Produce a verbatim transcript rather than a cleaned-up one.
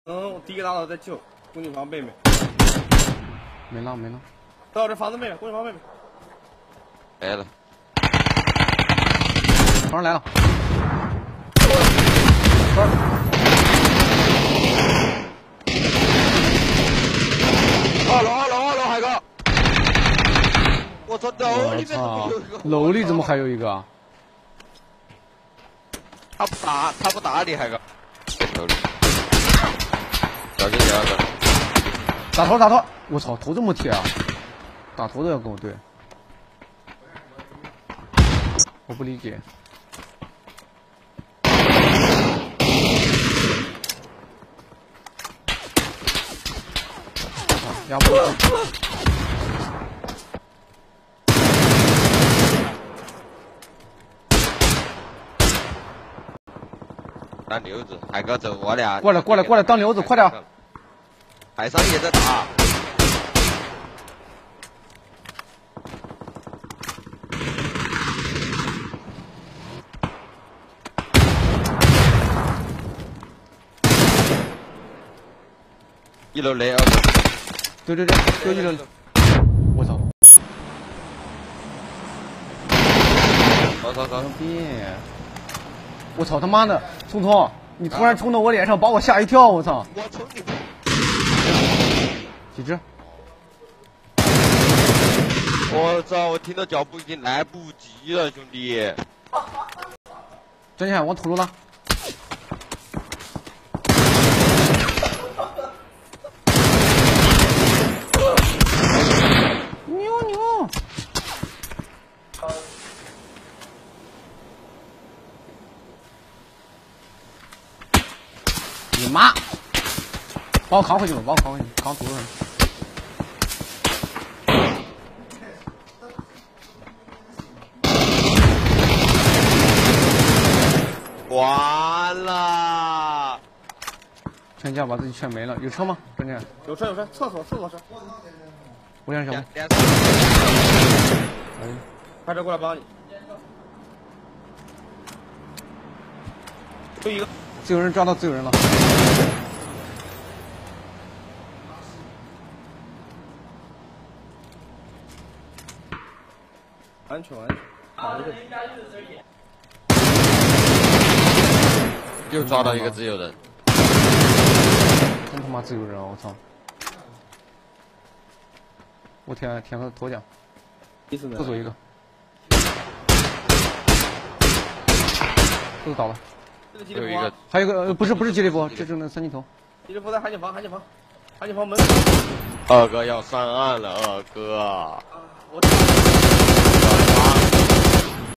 嗯，我第一个打倒再救工警房妹妹。 没了没了。 到这房子妹妹，工警房妹妹。 来了。 房上来了。 二楼二楼二楼还有个。我操，楼里面怎么有一个？ 楼里怎么还有一个啊？ 他不打，他不打你还有个。楼里。小心点啊！ 打头打头！我操，头这么铁啊！打头都要跟我对，我不理解。啊，压不住。 当溜子，海哥走我俩。 过来过来过来，当溜子，快点！ 海上也在打。一楼雷，二楼。 对对对，就一楼。我操！ 走走走！ 别！我操他妈的，聪聪，你突然冲到我脸上，把我吓一跳！我操！ 我冲你！ 几只？ 我操！我听到脚步已经来不及了，兄弟！ 站起来，往土路拉！牛牛！你妈！把我扛回去吧，把我扛回去，扛土路上。 完了！ 全家把自己全没了，有车吗？真的？ 有车有车，厕所厕所车。 我想想。 两哎， 开车过来帮你。就一个。 自由人抓到自由人了。 安全安全。好一个。 又抓到一个自由人。 真他妈自由人啊！我操！我舔舔个头奖。厕所一个。都倒了。 有一个， 还有一个，呃、不是不是吉利夫，这是那三金头。 吉利夫在海景房，海景房，海景房门。 二哥要上岸了，二哥。 我。